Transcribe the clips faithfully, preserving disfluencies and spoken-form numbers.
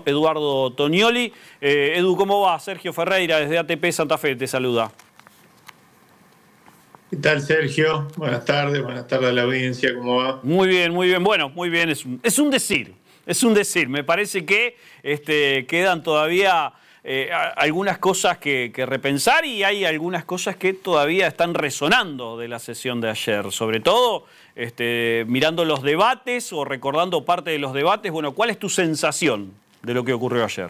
Eduardo Tonioli. Eh, Edu, ¿cómo va? Sergio Ferreira, desde A T P Santa Fe, te saluda. ¿Qué tal, Sergio? Buenas tardes, buenas tardes a la audiencia, ¿cómo va? Muy bien, muy bien. Bueno, muy bien, es un, es un decir, es un decir. Me parece que este, quedan todavía eh, algunas cosas que, que repensar y hay algunas cosas que todavía están resonando de la sesión de ayer. Sobre todo, este, mirando los debates o recordando parte de los debates. Bueno, ¿cuál es tu sensación de lo que ocurrió ayer?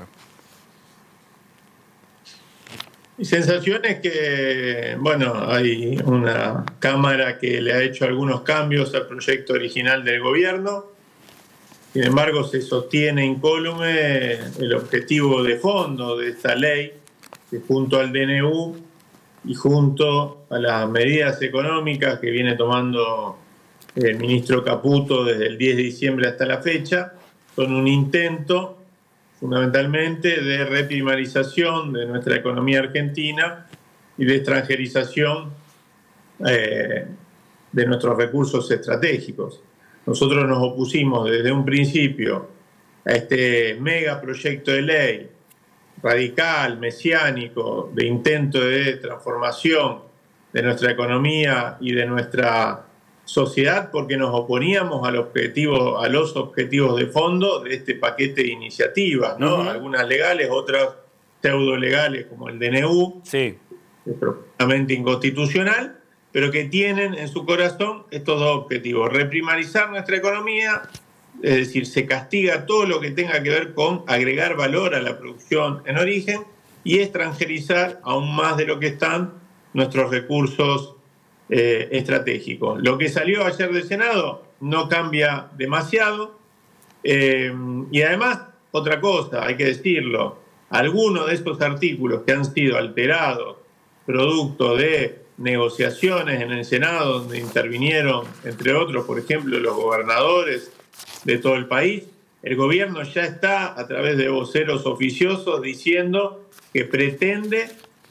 Mi sensación es que, bueno, hay una Cámara que le ha hecho algunos cambios al proyecto original del gobierno. Sin embargo, se sostiene incólume el objetivo de fondo de esta ley, que junto al D N U y junto a las medidas económicas que viene tomando el ministro Caputo desde el diez de diciembre hasta la fecha, son un intento fundamentalmente de reprimarización de nuestra economía argentina y de extranjerización eh, de nuestros recursos estratégicos. Nosotros nos opusimos desde un principio a este megaproyecto de ley radical, mesiánico, de intento de transformación de nuestra economía y de nuestra sociedad, porque nos oponíamos al objetivo, a los objetivos de fondo de este paquete de iniciativas, ¿no? Uh-huh. Algunas legales, otras pseudo legales, como el D N U, sí, es profundamente inconstitucional, pero que tienen en su corazón estos dos objetivos: reprimarizar nuestra economía, es decir, se castiga todo lo que tenga que ver con agregar valor a la producción en origen, y extranjerizar aún más de lo que están nuestros recursos Eh, estratégico. Lo que salió ayer del Senado no cambia demasiado eh, y además, otra cosa, hay que decirlo, algunos de estos artículos que han sido alterados producto de negociaciones en el Senado donde intervinieron, entre otros, por ejemplo, los gobernadores de todo el país, el gobierno ya está a través de voceros oficiosos diciendo que pretende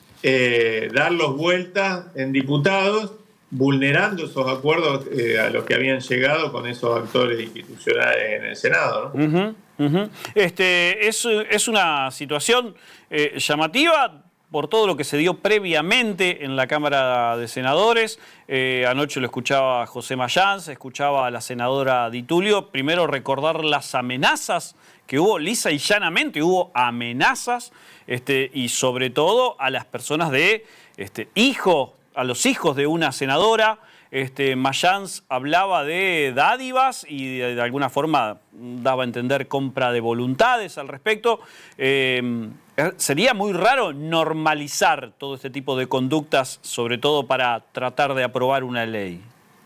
eh, darlos vueltas en diputados, vulnerando esos acuerdos eh, a los que habían llegado con esos actores institucionales en el Senado, ¿no? Uh-huh, uh-huh. Este, es, es una situación eh, llamativa por todo lo que se dio previamente en la Cámara de Senadores. Eh, anoche lo escuchaba a José Mayans, escuchaba a la senadora Di Tulio. Primero recordar las amenazas que hubo, lisa y llanamente hubo amenazas, este, y sobre todo a las personas de este, hijo, a los hijos de una senadora. Este, Mayans hablaba de dádivas y de, de alguna forma daba a entender compra de voluntades al respecto. Eh, sería muy raro normalizar todo este tipo de conductas, sobre todo para tratar de aprobar una ley.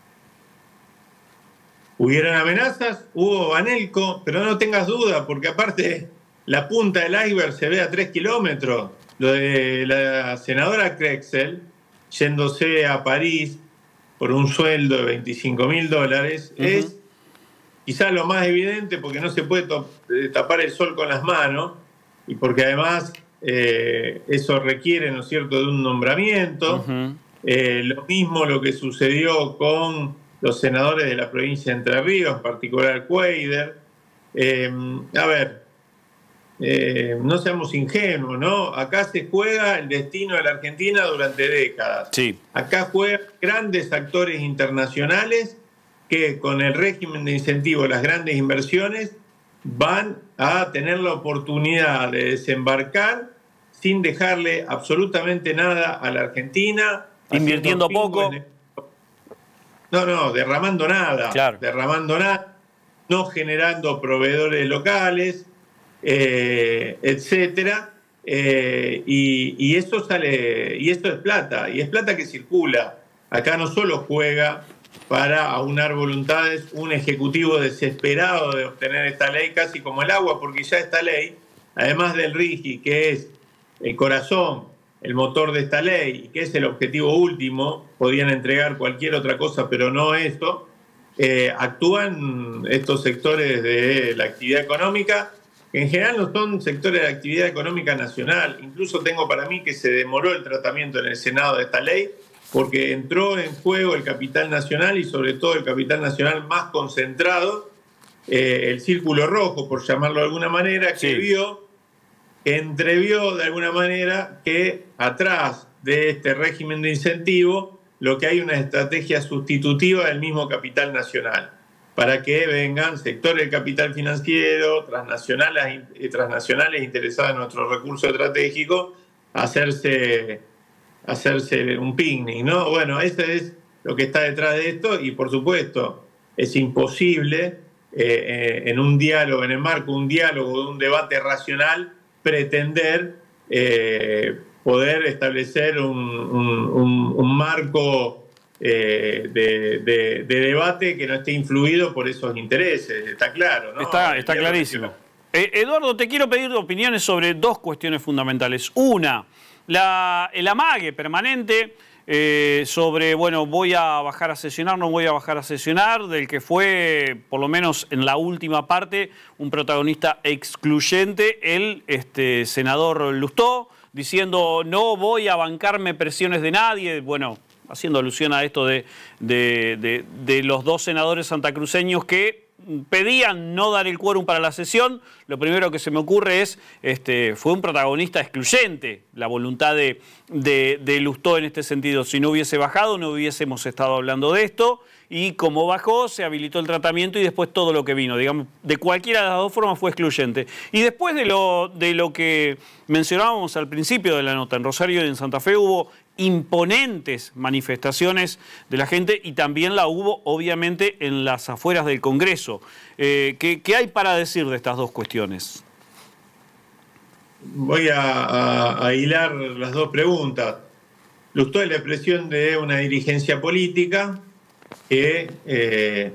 Hubieron amenazas, hubo Banelco, pero no tengas duda, porque aparte la punta del iceberg se ve a tres kilómetros. Lo de la senadora Crexel yéndose a París por un sueldo de veinticinco mil dólares, uh-huh. es quizás lo más evidente, porque no se puede tapar el sol con las manos y porque además eh, eso requiere, ¿no es cierto?, de un nombramiento. Uh-huh. Eh, lo mismo lo que sucedió con los senadores de la provincia de Entre Ríos, en particular Cuader. Eh, a ver, Eh, no seamos ingenuos, ¿no? Acá se juega el destino de la Argentina durante décadas. Sí. Acá juegan grandes actores internacionales que con el régimen de incentivo, las grandes inversiones, van a tener la oportunidad de desembarcar sin dejarle absolutamente nada a la Argentina. Invirtiendo poco. El... No, no, derramando nada. Claro. Derramando nada, no generando proveedores locales, Eh, etcétera, eh, y, y eso sale, y esto es plata, y es plata que circula. Acá no solo juega para aunar voluntades un ejecutivo desesperado de obtener esta ley, casi como el agua, porque ya esta ley, además del RIGI, que es el corazón, el motor de esta ley, y que es el objetivo último, podían entregar cualquier otra cosa, pero no esto, eh, actúan estos sectores de la actividad económica. En general no son sectores de actividad económica nacional. Incluso tengo para mí que se demoró el tratamiento en el Senado de esta ley porque entró en juego el capital nacional y sobre todo el capital nacional más concentrado eh, el círculo rojo, por llamarlo de alguna manera, que sí. vio, que entrevió de alguna manera que atrás de este régimen de incentivo lo que hay una estrategia sustitutiva del mismo capital nacional, para que vengan sectores del capital financiero, transnacionales, transnacionales interesados en nuestros recursos estratégicos, a hacerse, a hacerse un picnic, ¿no? Bueno, eso es lo que está detrás de esto y, por supuesto, es imposible eh, en un diálogo, en el marco de un diálogo, de un debate racional, pretender eh, poder establecer un, un, un, un marco eh, de, de, de debate que no esté influido por esos intereses, está claro, ¿no? Está, está clarísimo. Eh, Eduardo, te quiero pedir opiniones sobre dos cuestiones fundamentales. Una, la, el amague permanente eh, sobre, bueno, voy a bajar a sesionar, no voy a bajar a sesionar, del que fue, por lo menos en la última parte, un protagonista excluyente, el este, senador Lustó, diciendo no voy a bancarme presiones de nadie, bueno, haciendo alusión a esto de, de, de, de los dos senadores santacruceños que pedían no dar el quórum para la sesión. Lo primero que se me ocurre es, este, fue un protagonista excluyente la voluntad de, de, de Lustó en este sentido. Si no hubiese bajado, no hubiésemos estado hablando de esto. Y como bajó, se habilitó el tratamiento y después todo lo que vino. Digamos, de cualquiera de las dos formas fue excluyente. Y después de lo, de lo que mencionábamos al principio de la nota, en Rosario y en Santa Fe hubo imponentes manifestaciones de la gente y también la hubo, obviamente, en las afueras del Congreso. Eh, ¿qué, ¿Qué hay para decir de estas dos cuestiones? Voy a, a, a hilar las dos preguntas. Lustó es la expresión de una dirigencia política que, eh,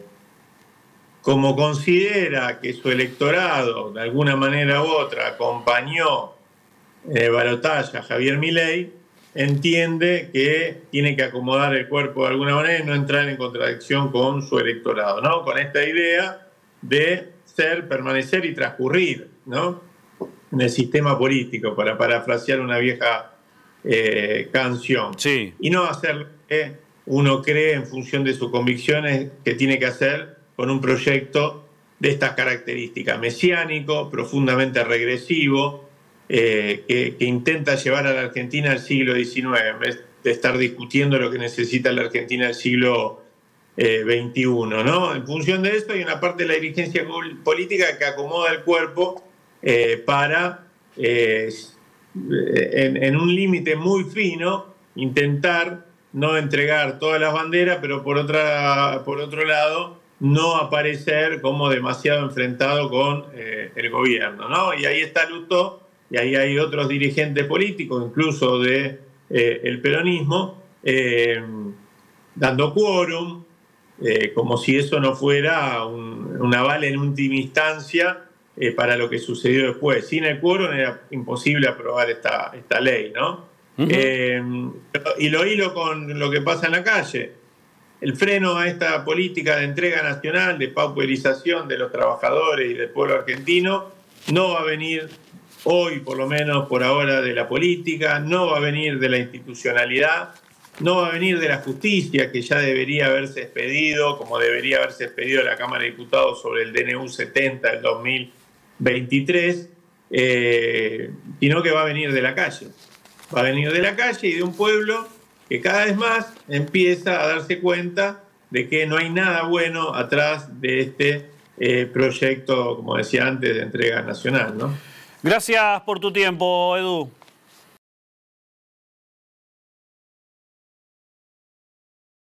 como considera que su electorado, de alguna manera u otra, acompañó en el balotaje a Javier Milei, entiende que tiene que acomodar el cuerpo de alguna manera y no entrar en contradicción con su electorado, ¿no? Con esta idea de ser, permanecer y transcurrir, ¿no? En el sistema político, para parafrasear una vieja eh, canción. Sí. Y no hacer lo que uno cree en función de sus convicciones que tiene que hacer con un proyecto de estas características, mesiánico, profundamente regresivo, Eh, que, que intenta llevar a la Argentina al siglo diecinueve, en vez de estar discutiendo lo que necesita la Argentina del siglo eh, veintiuno, ¿no? En función de esto hay una parte de la dirigencia política que acomoda el cuerpo eh, para, eh, en, en un límite muy fino, intentar no entregar todas las banderas, pero por, otra, por otro lado, no aparecer como demasiado enfrentado con eh, el gobierno, ¿no? Y ahí está Lustó. Y ahí hay otros dirigentes políticos, incluso del de, eh, peronismo, eh, dando quórum, eh, como si eso no fuera un, un aval en última instancia eh, para lo que sucedió después. Sin el quórum era imposible aprobar esta, esta ley, ¿no? Uh-huh. eh, y lo hilo con lo que pasa en la calle. El freno a esta política de entrega nacional, de pauperización de los trabajadores y del pueblo argentino, no va a venir hoy, por lo menos por ahora, de la política, no va a venir de la institucionalidad, no va a venir de la justicia, que ya debería haberse expedido, como debería haberse expedido la Cámara de Diputados sobre el D N U setenta del dos mil veintitrés, eh, sino que va a venir de la calle. Va a venir de la calle y de un pueblo que cada vez más empieza a darse cuenta de que no hay nada bueno atrás de este eh, proyecto, como decía antes, de entrega nacional, ¿no? Gracias por tu tiempo, Edu.